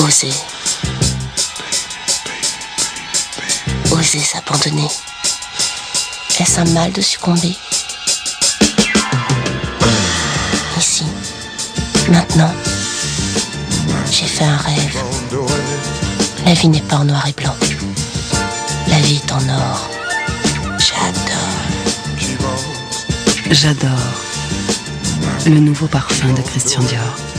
Oser. Oser s'abandonner. Est-ce un mal de succomber? Ici, maintenant, j'ai fait un rêve. La vie n'est pas en noir et blanc. La vie est en or. J'adore. J'adore. Le nouveau parfum de Christian Dior.